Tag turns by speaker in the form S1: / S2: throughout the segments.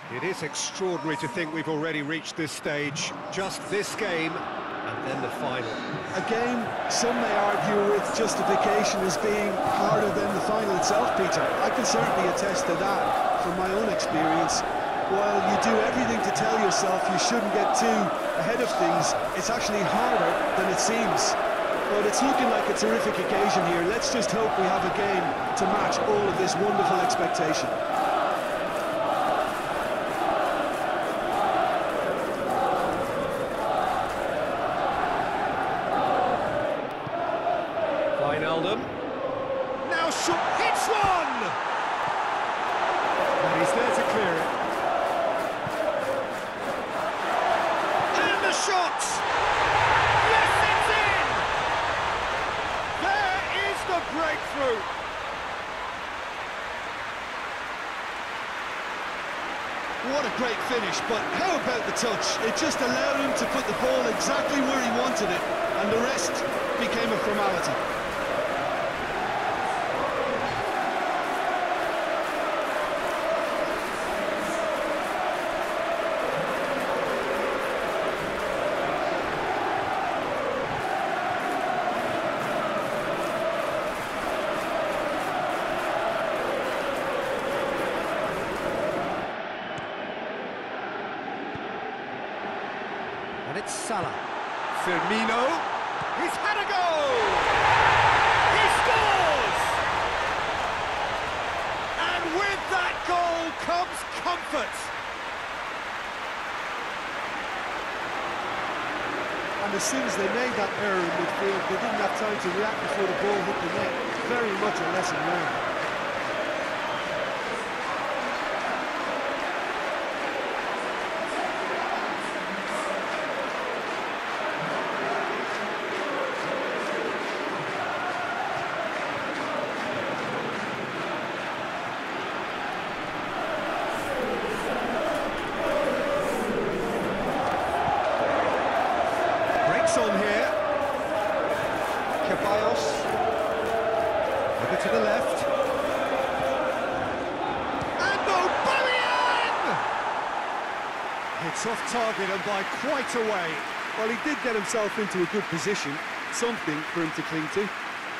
S1: It is extraordinary to think we've already reached this stage. Just this game, and then the final.
S2: A game some may argue with justification as being harder than the final itself, Peter. I can certainly attest to that from my own experience. While you do everything to tell yourself you shouldn't get too ahead of things, it's actually harder than it seems. But it's looking like a terrific occasion here. Let's just hope we have a game to match all of this wonderful expectation.
S1: Wijnaldum. Now hits one! And he's there to clear it. And the shot! Yes, it's in! There is the breakthrough!
S2: What a great finish, but how about the touch? It just allowed him to put the ball exactly where he wanted it, and the rest became a formality.
S1: And it's Salah. Firmino. He's had a go! He scores! And with that goal comes comfort.
S2: And as soon as they made that error in midfield, they didn't have time to react before the ball hit the net. Very much a lesson learned.
S1: On here, Ceballos, over to the left, and Aubameyang! It's off target and by quite a way.
S2: Well, he did get himself into a good position, something for him to cling to.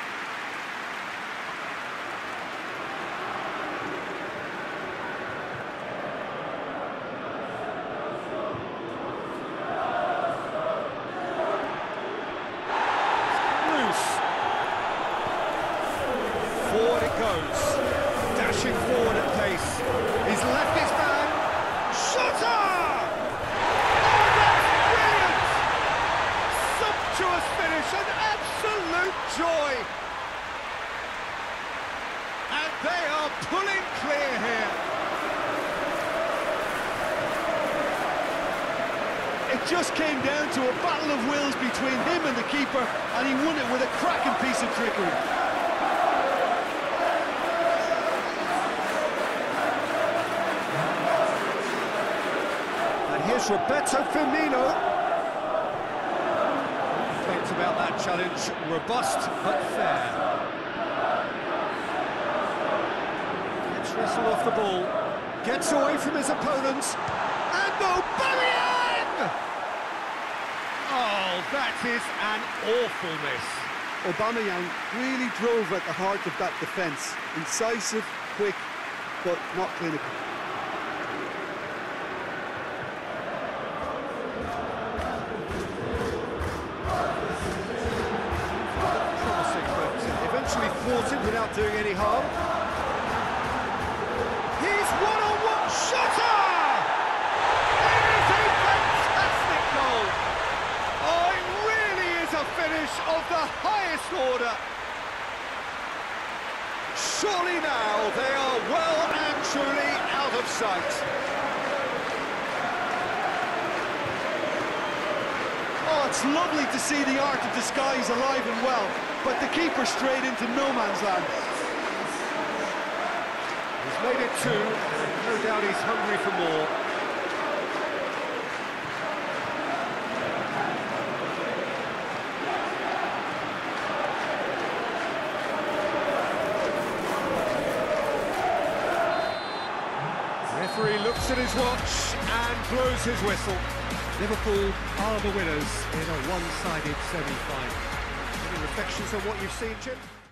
S1: Forward it goes, dashing forward at pace. He's left his man. Shooter! Oh, that's brilliant! Sumptuous finish, an absolute joy. And they are pulling clear here.
S2: It just came down to a battle of wills between him and the keeper, and he won it with a cracking piece of trickery.
S1: Here's Roberto Firmino. Complaints about that challenge, robust but fair. Gets wrestled off the ball, gets away from his opponents, and Aubameyang! Oh, that is an awful miss.
S2: Aubameyang really drove at the heart of that defence. Incisive, quick, but not clinical.
S1: Thwarted without doing any harm. He's one-on-one shooter! It is a fantastic goal! Oh, it really is a finish of the highest order. Surely now they are well and truly out of sight.
S2: Oh, it's lovely to see the art of disguise alive and well, but the keeper straight into no man's land.
S1: He's made it two, and no doubt he's hungry for more. referee looks at his watch and blows his whistle. Liverpool are the winners in a one-sided semi-final. Any reflections on what you've seen, Jim?